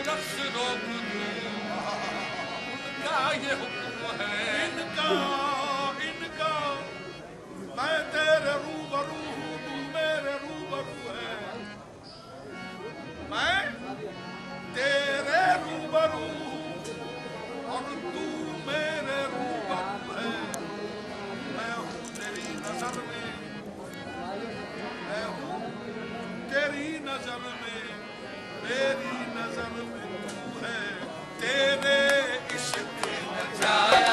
शख्स रोक दूं, उनका ये हुक्म है। इनका मैं तेरे रूबरू हूँ, तू मेरे रूबरू है। मैं तेरे रूबरू हूँ और तू मेरे रूबरू है। मैं हूँ तेरी नजर में, मैं हूँ तेरी नजर में, मेरी नजर में तू है। तेरे इश्क में छाया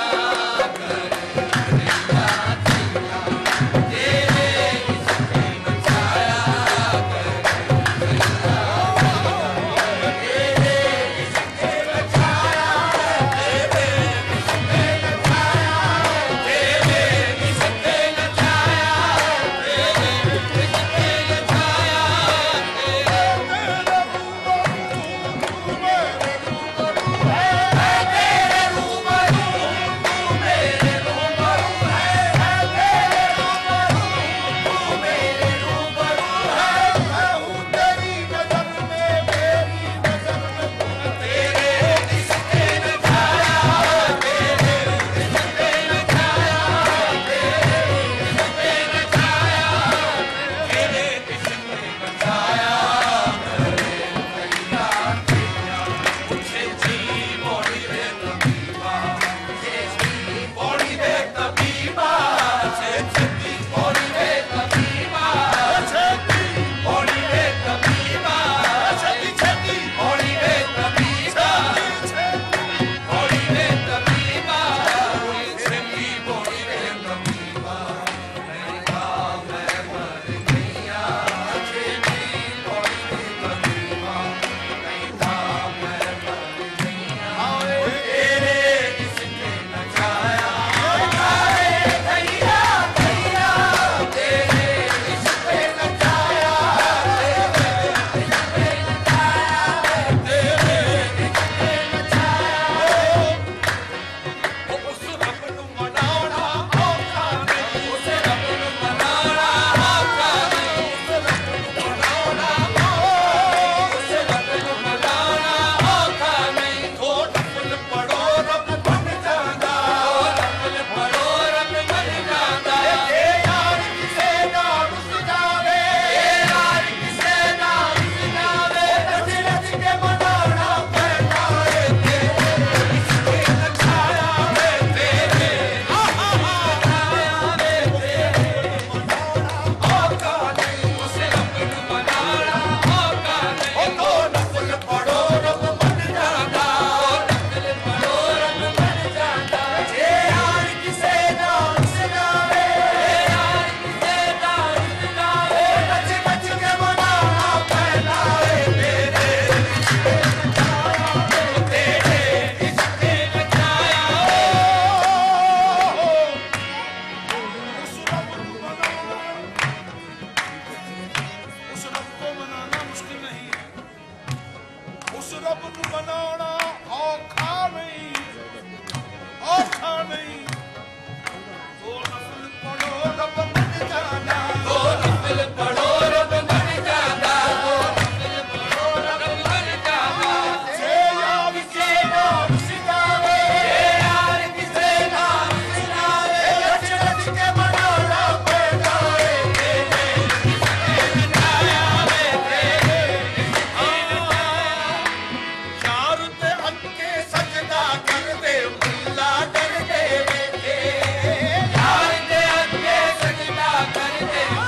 करते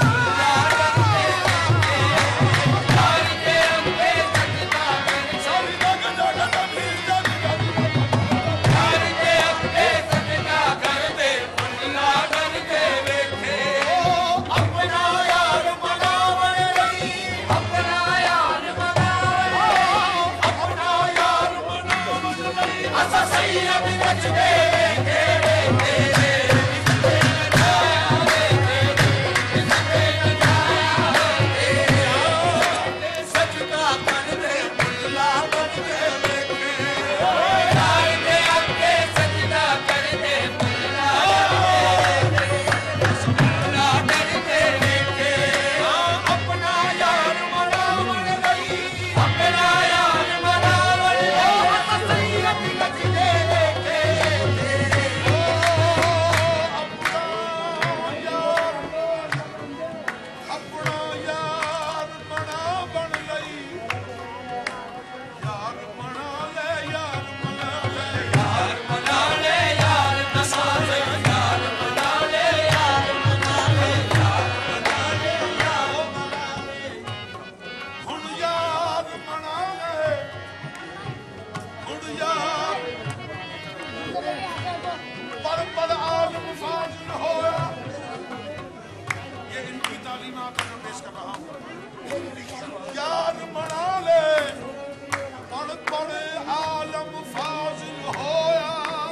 बड़े आलम फाजिल होया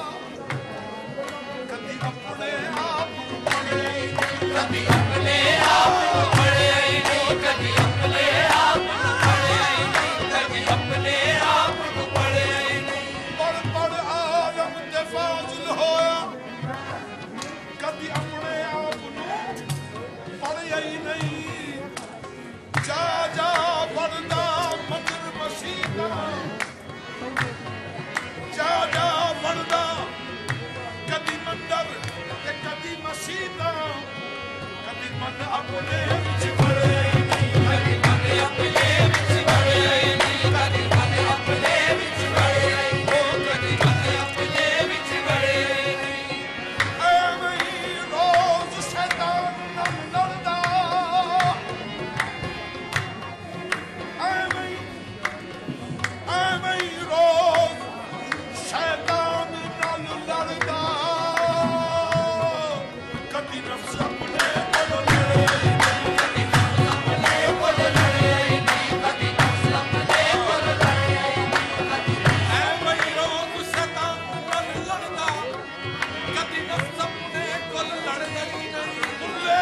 कदी अपने आप पढ़े कभी अपने आप पढ़े नहीं कभी अपने आप पढ़े नहीं कभी अपने आप पढ़े नहीं बड़ आलम दे फाजिल होया कदी अपने आप पढ़े ही नहीं जा जा पढ़दा मंदिर मसीदा जा जा पढ़दा कदी मंदिर ते कदी मसीदा कदी मन अपने विच पढ़े ही नहीं कभी मन अपने विच पढ़े नहीं कभी मन अपने विच पढ़े नहीं कभी मन अपने विच पढ़े नहीं ਐਵੇਂ ਹੀ ਰੋਜ਼ ਸ਼ੈਤਾਨ ਨਾਲ ਲੜਦਾ ਐਵੇਂ ਹੀ ਰੋਜ਼ ਸ਼ੈਤਾਨ ਨਾਲ ਲੜਦਾ ਕਦੀ ਨਫਸ ਆਪਣੇ ਕੋਲ ਲੜੇ कभी नफ्स अपने कोल लड़े नहीं कभी नफ्स अपने कोल लड़े नहीं कभी ਐਵੇਂ ਹੀ ਰੋਜ਼ ਸ਼ੈਤਾਨ ਨਾਲ ਲੜਦਾ कभी नफ्स अपने कोल लड़े नहीं ਬੁੱਲੇ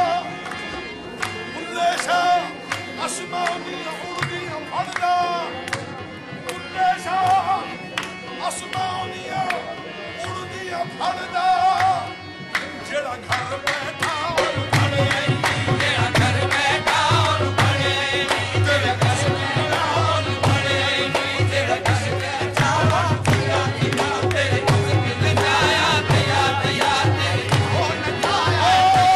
ਸ਼ਾਹ ਅਸਮਾਨੀਆਂ ਉੜਦੀਆਂ ਫੜਦਾ ਬੁੱਲੇ ਸ਼ਾਹ ਅਸਮਾਨੀਆਂ ਉੜਦੀਆਂ ਫੜਦਾ ਜਿਹੜਾ ਘਰ ਬੈਠਾ ਉਹਨੂੰ ਫੜੇ तेरा घर बैठा और पढ़े नहीं तेरा घर बैठा और पढ़े नहीं तेरा घर बैठा और किया तेरे किस्म लगाया दिया तेरे को नचाया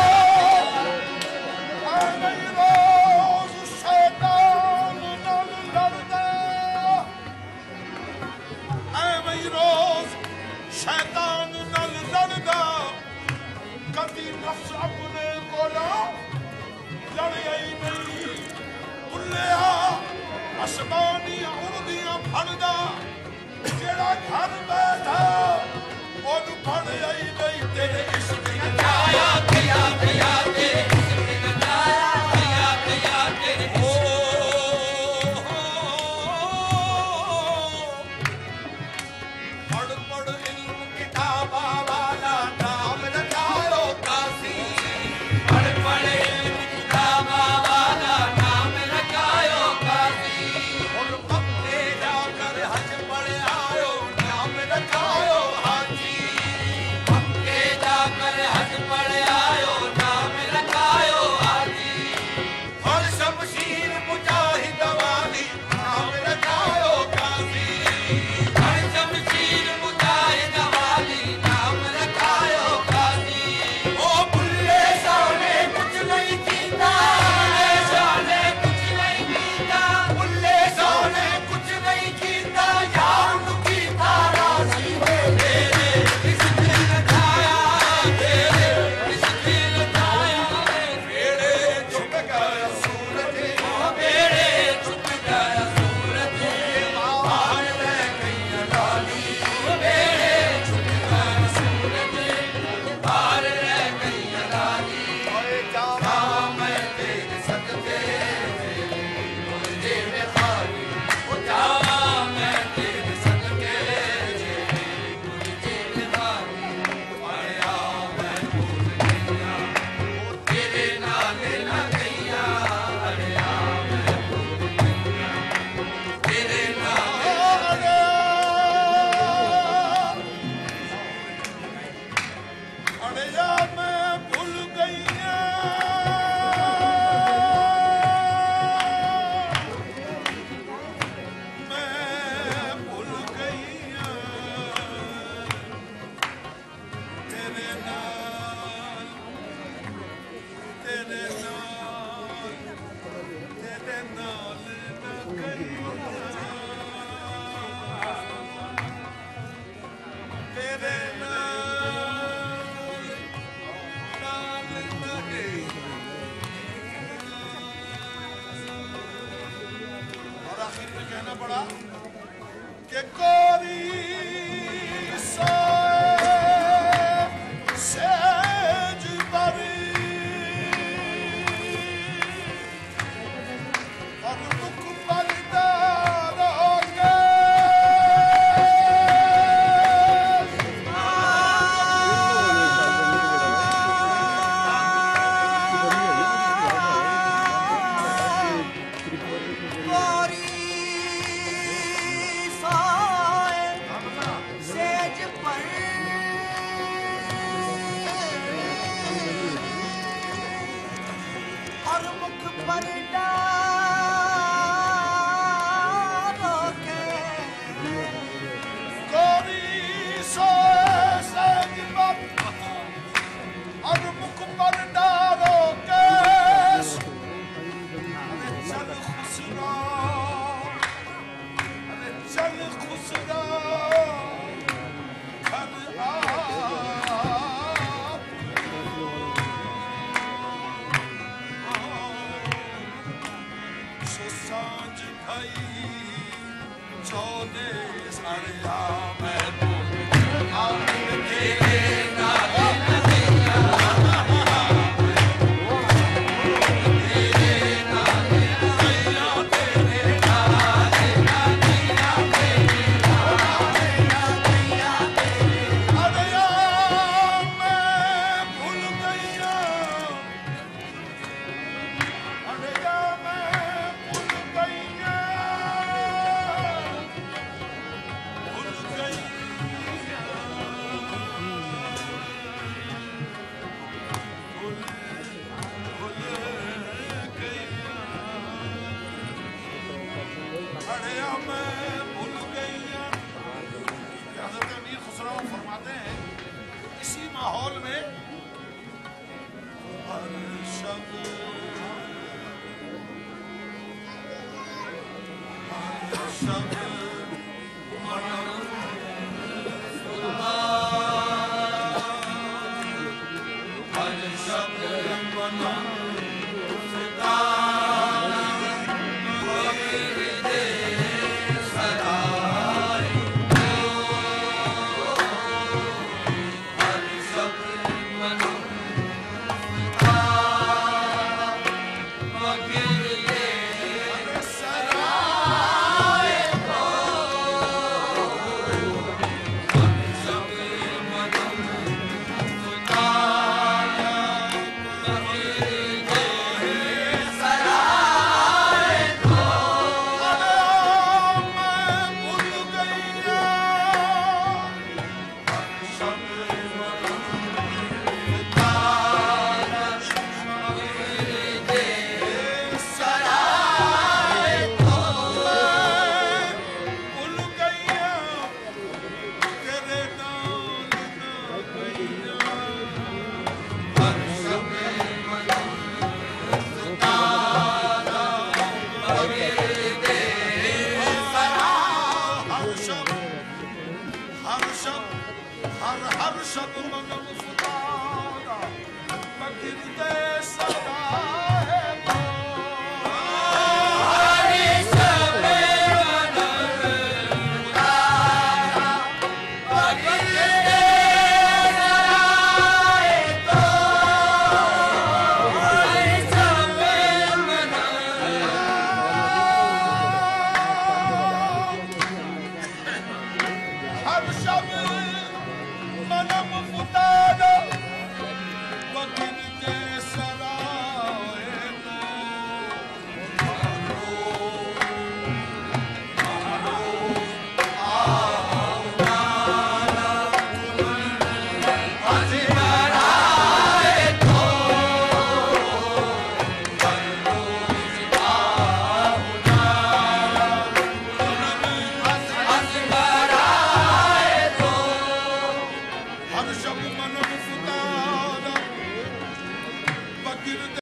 ਐਵੇਂ ਹੀ ਰੋਜ਼ ਸ਼ੈਤਾਨ ਨਾਲ ਲੜਦਾ ਐਵੇਂ ਹੀ ਰੋਜ਼ ਸ਼ੈਤਾਨ ਨਾਲ ਲੜਦਾ ਕਦੀ ਨਫਸ ਆਪਣੇ ਕੋਲੋਂ ਲੜਿਆ ਹੀ ਨਹੀਂ ਭੁੱਲਿਆ ਅਸਮਾਨੀਆਂ ਉੜਦੀਆਂ ਫੜਦਾ ਜਿਹੜਾ ਘਰ ਬੈਠਾ ਉਹਨੂੰ ਫੜਿਆ ਹੀ ਨਹੀਂ ਤੇਰੇ ਇਸ਼ਕ ਨੇ नचाया दिया तेरे किस्म लगाया दिया तेरे पढ़ पढ़ इल्म किताबा वाला नाम रखायो काफी पढ़ पढ़े किताबा वाला नाम रखायो काफी और पक्के जाकर हज पढ़ आयो नाम रखायो हाजी पक्के जाकर हज पढ़ आयो नाम रखायो हाजी और शमशीर मुजाहिद वाली नाम रखायो काफी और शमशीर मुजाहिद वाली नाम रखायो काफी ओ बुल्ले शाने कुछ नहीं कीता बुल्ले शाने कुछ नहीं कीता बुल्ले शाने कुछ नहीं कीता यार नु कीता राजी हो तेरे इश्क ने लगाया तेरे इश्क ने लगाया बेड़े छुप गया सूरज बेड़े छुप गया सूरज बाहर रह गई लाली बेड़े छुप गया सूरज बाहर रह गई लाली ओए जावा मैं तेरे सदके मुझे में खाली ओ जावा मैं तेरे सदके मुझे में खाली आया मैं भूल गया ओ तेरे नाल ना गईया अड़िया मैं भूल गईया तेरे नाल अरे या मैं भूल गई मैं भूल गई तेरे नाल तेरे नाल तेरे नाल न गई तेरे नाल न गई और आखिर में कहना पड़ा कि कोरी सेज बरी और मुख बलिदार हो गए Have a shovel!